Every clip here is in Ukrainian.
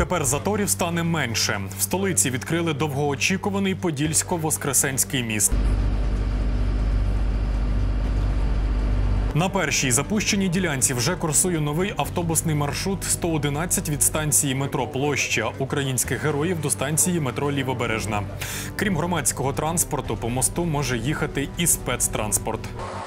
Тепер заторів стане менше. В столиці відкрили довгоочікуваний Подільсько-Воскресенський міст. На першій запущеній ділянці вже курсує новий автобусний маршрут 111 від станції метро Площа українських героїв до станції метро Лівобережна. Крім громадського транспорту, по мосту може їхати і спецтранспорт.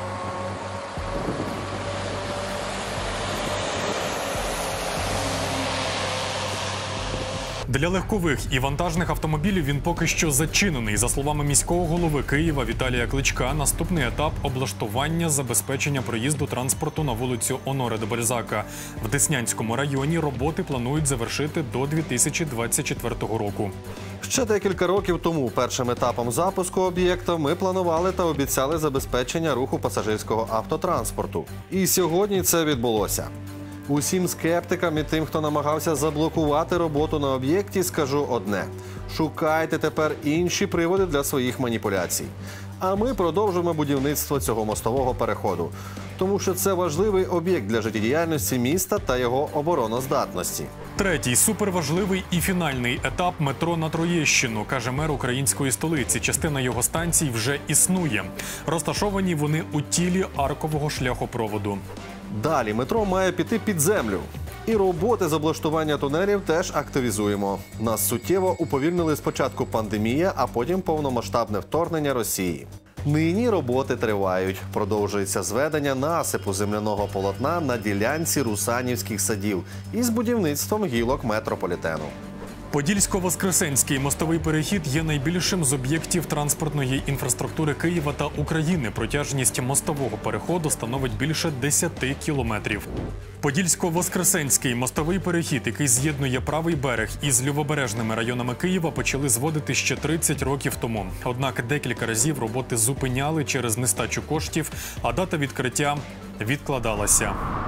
Для легкових і вантажних автомобілів він поки що зачинений. За словами міського голови Києва Віталія Кличка, наступний етап – облаштування забезпечення проїзду транспорту на вулицю Оноре де Бальзака. В Деснянському районі роботи планують завершити до 2024 року. Ще декілька років тому першим етапом запуску об'єкта ми планували та обіцяли забезпечення руху пасажирського автотранспорту. І сьогодні це відбулося. Усім скептикам і тим, хто намагався заблокувати роботу на об'єкті, скажу одне – шукайте тепер інші приводи для своїх маніпуляцій. А ми продовжимо будівництво цього мостового переходу, тому що це важливий об'єкт для життєдіяльності міста та його обороноздатності. Третій суперважливий і фінальний етап – метро на Троєщину, каже мер української столиці. Частина його станцій вже існує. Розташовані вони у тілі аркового шляхопроводу. Далі метро має піти під землю. І роботи з облаштування тунелів теж активізуємо. Нас суттєво уповільнили спочатку пандемія, а потім повномасштабне вторгнення Росії. Нині роботи тривають. Продовжується зведення насипу земляного полотна на ділянці Русанівських садів із будівництвом гілок метрополітену. Подільсько-Воскресенський мостовий перехід є найбільшим з об'єктів транспортної інфраструктури Києва та України. Протяжність мостового переходу становить більше 10 кілометрів. Подільсько-Воскресенський мостовий перехід, який з'єднує правий берег із лівобережними районами Києва, почали зводити ще 30 років тому. Однак декілька разів роботи зупиняли через нестачу коштів, а дата відкриття відкладалася.